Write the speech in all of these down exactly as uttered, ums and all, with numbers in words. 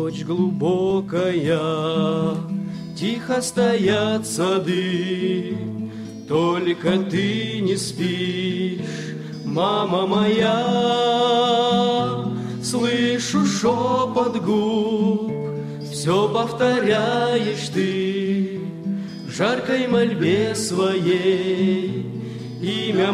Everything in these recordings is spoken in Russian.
Ночь глубокая, тихо стоят сады, только ты не спишь, мама моя. Слышу шепот губ, все повторяешь ты, в жаркой мольбе своей имя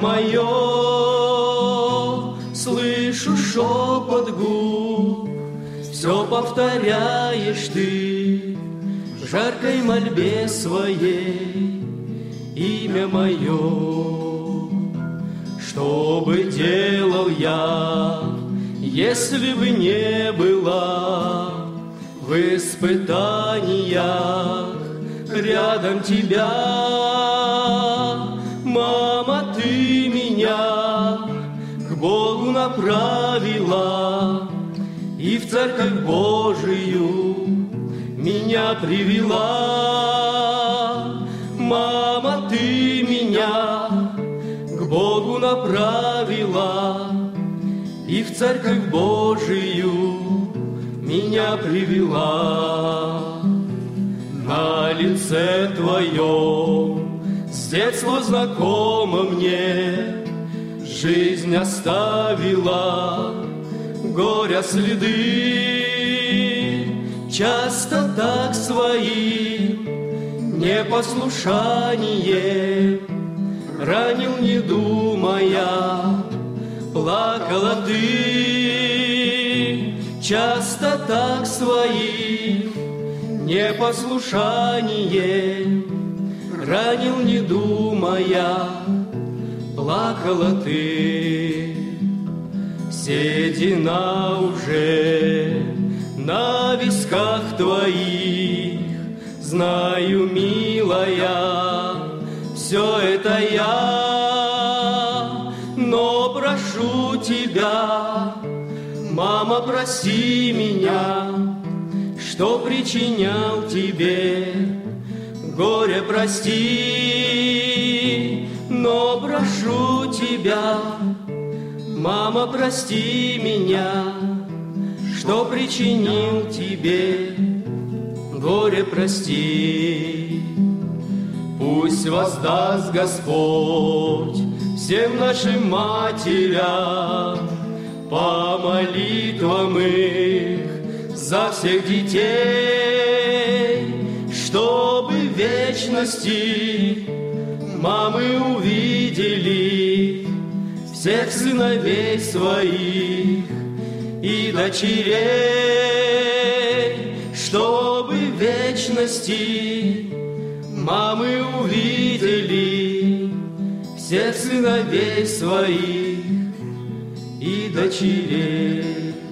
мое. Слышу шепот губ, все повторяешь ты, в жаркой мольбе своей имя мое. Что бы делал я, если бы не была в испытаниях рядом тебя? Мама, ты меня к Богу направила и в Церковь Божию меня привела. Мама, ты меня к Богу направила и в Церковь Божию меня привела. На лице твоем с детства знакомо мне жизнь оставила горя следы. Часто так своим непослушанием ранил, не думая, плакала ты. Часто так своим непослушанием ранил, не думая, плакала ты. Седина уже на висках твоих, знаю, милая, все это я, но прошу тебя, мама, прости меня, что причинял тебе горе, прости, но прошу тебя, мама, прости меня, что причинил тебе горе, прости. Пусть воздаст Господь всем нашим матерям по молитвам их за всех детей, чтобы в вечности мамы увидели всех сыновей своих и дочерей, чтобы в вечности мамы увидели всех сыновей своих и дочерей.